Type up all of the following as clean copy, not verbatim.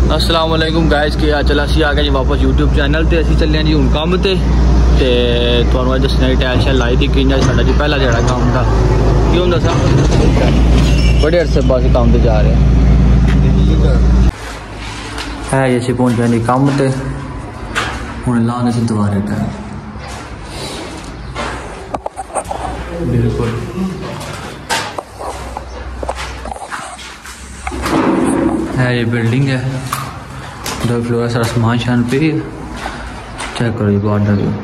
अस्सलाम वालेकुम गाइस, की हाल चल? असी आ गए जी वापस यूट्यूब चैनल ते। असी चले जी हुण कम ते तुहानूं अज दस्सना टैल शैल लाई दी कि'यां साडा जी पहला जेहड़ा काम था की हुंदा सा। बड़े अरसे बाद काम ते जा रहे है जी। असी पहुंच गए जी कम ते हुण लाने से दोबारा टैल बिल्कुल है। ये बिल्डिंग है, दो फ्लोर है, सारा सामान शान पे चेक करो जी। बाहर का व्यू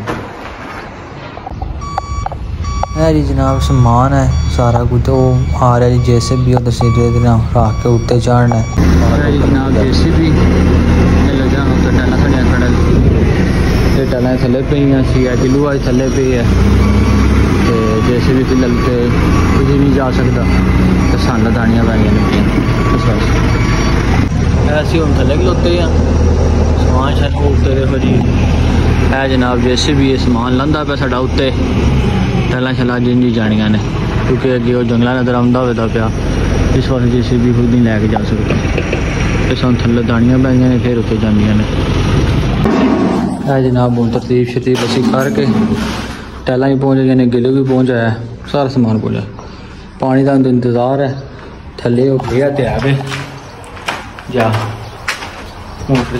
है जी जनाब, सामान है सारा कुछ। तो आ रहा जी JCB उधर से रख के उत्ते चढ़ना है जी जनाब। JCB लगा तो टाइल खड़िया खड़ा, ये टाइल थले पे सी है, गिलू आज थले पे है। तो JCB फिलहाल तो कुछ नहीं जा सकता, तो सन दानियाँ पै गई ऐसे हम थले खलोते हैं। समान शान उत्ते देखो जी है जनाब। JCB समान लांदा पे साडा उत्ते टाइल शैल जिंजी जानियां ने, क्योंकि अगे वो जंगल नजर आंदा होता पिया, इस वास्ते JCB खुद नहीं लैके जा सकता। तो सानूं थले दानियां पै गई ने, फिर उत्ते जांदियां ने। है जनाब हूँ तरतीब शतीब असी करके टाइल भी पहुँच गए ने, गिले भी पहुँच आया, सारा समान पहुँचा। पानी का इंतज़ार है, थले हो गया तो है वे जा मोटर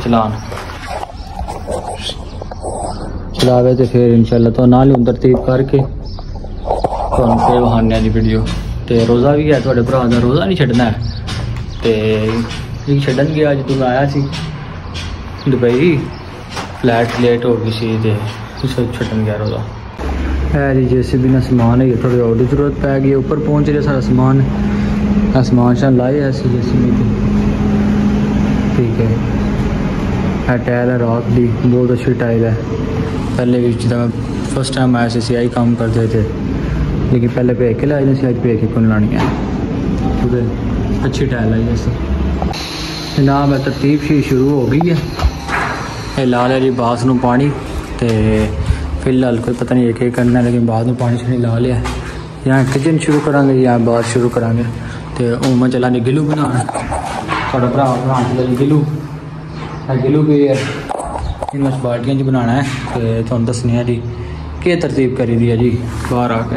चलावे तो फिर इंशाल्लाह तो नाल ही तरतीब करके तुहानूं फिर वहाने जी वीडियो। तो रोज़ा भी है, तुहाडे भरा दा रोज़ा नहीं छड्डना है। तो छड्डन गया अज तू आया सी दुबई, फ्लैट लेट हो गई सी तो छड्डन गया रोज़ा है जी। JCB ना समान है, थोड़ी और जरूरत पै गई, ऊपर पहुँच रहा सारा समान। समान शान लाए ऐसे JCB ठीक है। टाइल है रात की, बहुत अच्छी टाइल है। पहले भी मैं फर्स्ट टाइम आया CI काम करते थे, लेकिन पहले पे के लाए CI पे के कौन लानी है, क्योंकि अच्छी टाइल है जैसे जनाब। है तरतीब शी शुरू हो गई है। ये ला लिया जी बास नूं पानी, तो फिलहाल कोई पता नहीं एक करना है, लेकिन बाद में पानी शानी ला लिया। यहाँ किचन शुरू करांगे या बाद शुरू करांगे। तो हूँ मैं चला गिलू बना, थोड़ा भरा बना गिलू गिलू भी है इन बाल्टियां च बनाना है। तो तुहानूं दस्सने है जी केह् तरतीब करी दी है जी बाहर आके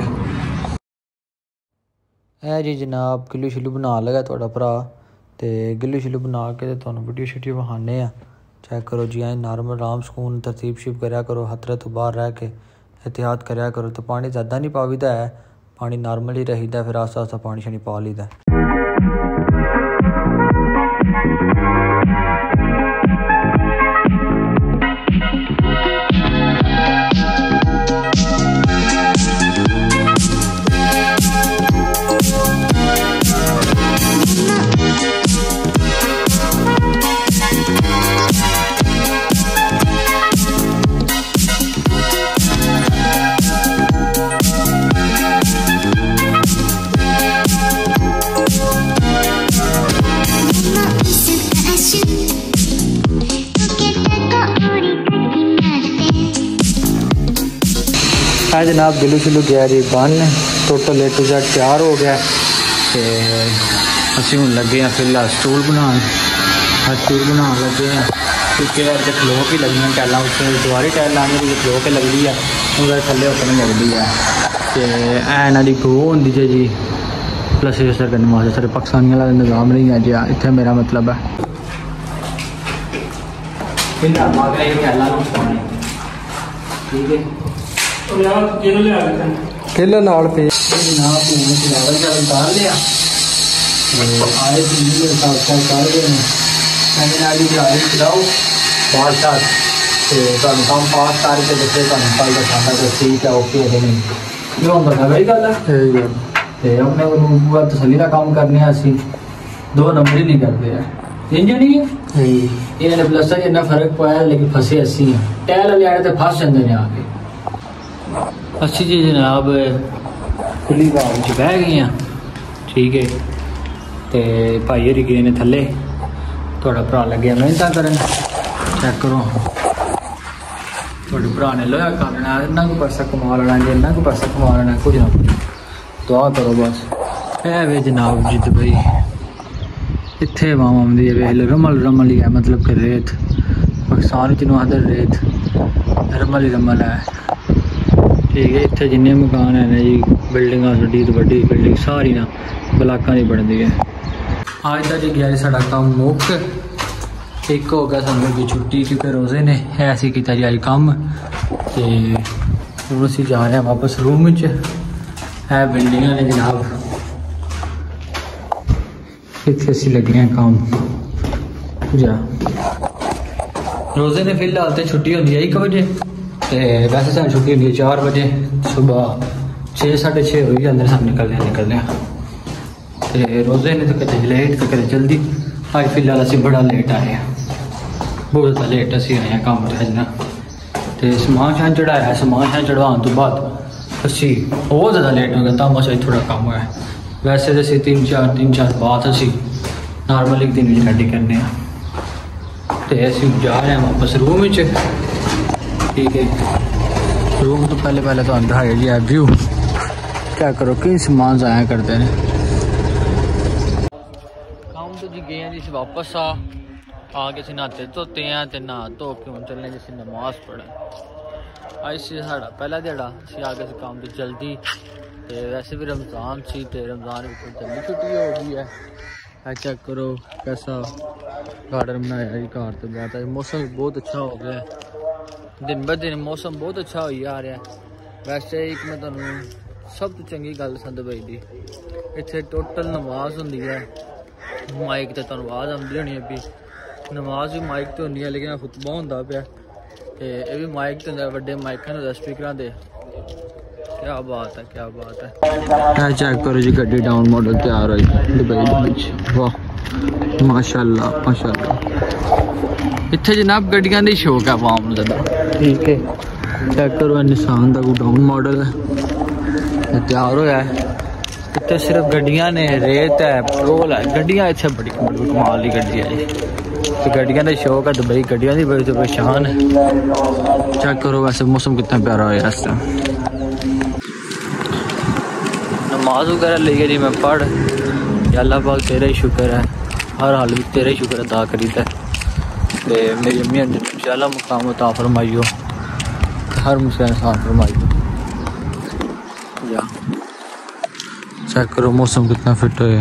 है जी जनाब। गिलू शिलू बना लगा थोड़ा भरा, तो गिलू शिलू बना के तुहानूं वीडियो शीडियो विखाने आ। चेक करो जी, नॉर्मल आराम सुकून तरतीब शिब कराया करो, खतरे तो बाहर रह के एहतियात कराया करो। तो पानी ज़्यादा नहीं पावीदा है, पानी नॉर्मल ही रहीदा, फिर आस्ता आस्ता पानी शानी पा लीदा। है जनाब गिलू शिलू गया जी बन, टोटल A to Z तैयार हो गया। तो असी हूँ लगे हैं फिलहाल स्टूल बनाने, स्टूल बना लगे हैं, क्योंकि अगर खलो के लगनी टाइलों उत्ते दोबारी टाइल लाने की खलो के लगती है, उधर थले उतने लगती है। तो इन्हों की गो होंगी जी प्लस असर करने वास्ते, सारे पाकिस्तानी वाला निज़ाम नहीं है जी। इतने मेरा मतलब है ठीक है। केला नाल पे जनाब उतार लिया, आए चलाओ बादशाह तो काम पास करके बच्चे कल दसाना तो ठीक है ओके है नहीं जो होंगे बड़ी गल है। तो अपने पूरा तसली का काम करने असी दो नंबर ही नहीं करते हैं, इंज नहीं है। इन्होंने प्लस्तर जिन्ना फर्क पाया, लेकिन फसे असी हैं। टाइल वाले आने तो फस जाते हैं आके। अच्छी जी जनाब खुली बाग च बह गई हैं ठीक है। तो भाई हरी गए ने थले, थोड़ा भरा लगे मेहनत करन। चेक करो थोड़े भरा ने लोहा करना, इन्ना को पैसा कमा लेना जी, इन्ना को पैसा कमा लेना, कुछ ना कुछ दुआ करो बस। है वे जनाब जी दुबई इत्थे वाम आती है वेल रमल रमल ही है, मतलब कि रेत पाकिस्तान जिन्हों आदर रेत रमल ही रमल है। ठीक है, इत्थे जिन्ने मकान है ना जी, बिल्डिंग वड्डी तो वड्डी बिल्डिंग सारी ना ब्लाकां दी बनती है। अज का जी गया साढ़ा काम मुक, एक हो गया सानू की छुट्टी क्योंकि रोजे ने ऐसे किया जी अज काम। तो हूँ असी जा रहे हैं वापस रूम च, है बिल्डिंग ने जनाब, इतने असी लगे हैं काम जा। रोजे ने फिलहाल तो छुट्टी होती है 1 बजे, तो वैसे सारी छुट्टी होती है 4 बजे सुबह 6 साढ़े 6 हो जाते सब निकलने। तो रोजे ने तो कदे लेट तो कदे जल्दी, अज फिलहाल असी बड़ा लेट आए हैं, बहुत ज़्यादा लेट असी आए हैं काम से ना। तो समान शान चढ़ाया, समान शान चढ़वाने तो बाद असी बहुत ज़्यादा लेट हो गया, तब अस थोड़ा कम हुआ है। वैसे तो असी 3-4 बात असी नॉर्मल एक दिन में रेडी करने। तो असी जा रहे हैं वापस रूम में। ठीक है, रूम तो पहले तो अंदर है जी व्यू, क्या करो कई समान आया करते हैं। काम तो जी गए हैं जी वापस आके अस नहाते धोते हैं, तो नहा धो के हम चलने जिस नमाज पढ़े। अज से साढ़ा पहला दिहाड़ा, असी आ गए काम तो जल्दी। तो वैसे भी रमज़ान सी, तो रमज़ान जल्दी छुट्टी हो गई है। चेक करो कैसा गार्डन बनाया जी, घर तो बात है। मौसम भी बहुत अच्छा हो गया, दिन ब दिन मौसम बहुत अच्छा हो जा रहा है। वैसे एक मैं तुहानू सब तो चंगी गल दसां दुबई दी, इत्थे टोटल नमाज होंदी है। माइक तो तुहानू आवाज़ आउंदी होनी है भी, नमाज भी माइक तो होंदी है, लेकिन खुतबा होंदा पिया ते ये भी माइक तो होंदा, वड्डे माइकां होंदे स्पीकरां दे। क्या बात है, क्या बात है। चेक करो जी गड्डी डाउन मॉडल तैयार हुई दुबई विच, वाह माशाअल्लाह माशाअल्लाह। इत्थे जनाब गड्डियां दी शौक है आवाम ज़्यादा। ठीक है, चेक करो निसान का कोई डाउन मॉडल है तैयार होया है। इतने सिर्फ गड्डियां ने, रेत है, पेट्रोल है, गड्डियां इतने बड़ी कमाल की गड्डी है जी। तो गड्डियां का शौक है दुबई, गड्डियां की बड़ी तो पहचान है। चेक करो वैसे मौसम कितना प्यारा होया इस टाइम। नमाज वगैरह ले जी मैं पढ़, अल्लाह पाक तेरा ही शुक्र है, हर हाल में तेरा ही शुक्र अदा करीदा है। तो मेरी अम्मी इंशाअल्लाह मुकाम अता फरमाइयो, हर मुश्किल आसान फरमाइयो। या चेक करो मौसम कितना फिट है।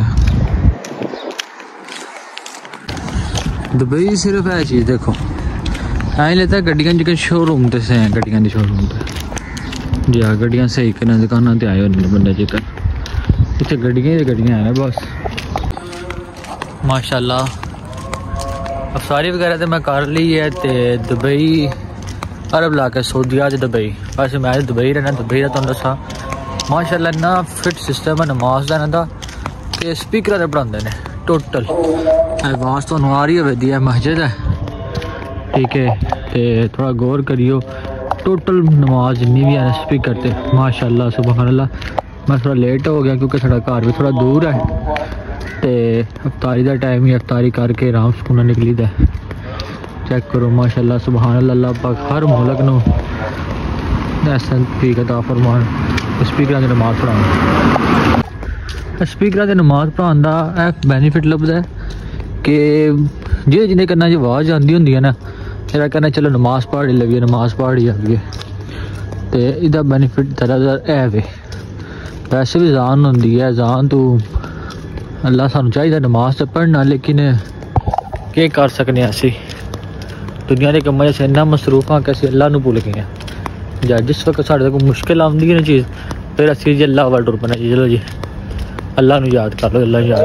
दुबई सिर्फ है चीज़ देखो, ऐ लेता गड्डियां जो शोरूम से हैं, गड्डियां के शोरूम से जी हाँ, गड्डियां सही करना दुकाना ते आए होने बंदे जेकर इतने गड्डियां हैं बस। माशाल्लाह अफसारी वगैरह तो मैं कर ली है। तो दुबई अरब इलाका सऊदीया दुबई, वैसे मैं दुबई रहना, दुबई का तुहानू दसा माशाल्लाह इन्ना फिट सिस्टम है नमाज का इन्हां दा। स्पीकर से पढ़ाते हैं टोटल, आवाज़ तो आ रही होती है, मस्जिद है। ठीक है, तो थोड़ा गौर करियो, टोटल नमाज जिन्नी भी है स्पीकर ते माशाल्लाह सुभान अल्लाह। मैं थोड़ा लेट हो गया क्योंकि साढ़ा घर भी थोड़ा दूर है, तो अफ्तारी का टाइम ही अफ्तारी करके आराम सुकून निकली दा। चेक करो माशाल्लाह सुभान अल्लाह, अल्लाह पाक हर मुल्क नूं ऐसा ठीक अता फरमान। स्पीकर की नमाज पढ़ाना, स्पीकर की नमाज पढ़ाने का एक बेनीफिट लभदा है कि जे जिन्हें करना जो आवाज़ आती होंगी है ना, मेरा कहना चलो नमाज पढ़ लगे, नमाज पढ़ ही आइए, तो इसका बेनीफिट ज़्यादातर है वे। वैसे भी जान होंगी है, जान तो अल्लाह सानू चाहिए नमाज तो पढ़ना, लेकिन क्या कर सकने असी दुनिया के कम्मां च इन्ना मसरूफ हाँ कि असी अल्लाह नू भुल गए हैं। या जिस वक्त साढ़े कोई मुश्किल आती है ना चीज़, फिर असी जी अल्लाह वाल टुर पैना जी, चलो जी अल्लाह नू याद कर लो, अल्लाह याद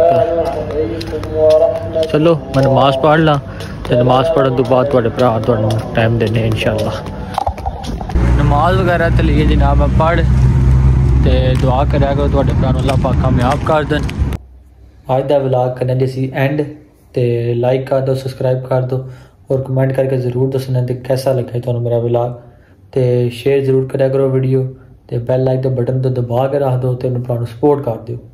कर। चलो मैं नमाज पढ़ ला, तो नमाज पढ़ने तो बाद थोड़े भरा थोड़ा टाइम देने इंशाअल्लाह। नमाज वगैरह तो लिए जनाब मैं पढ़ तो दुआ करा करो थोड़े भरा अल्लाह पाक कामयाब कर देन। आज का व्लॉग करना जी एंड, तो लाइक कर दो, सब्सक्राइब कर दो और कमेंट करके ज़रूर दसना कि कैसा लगा तुहानू मेरा व्लॉग। तो शेयर जरूर करा करो वीडियो, तो बैल लाइक का बटन तो दबा के रख दो, तो भरा सपोर्ट कर दो।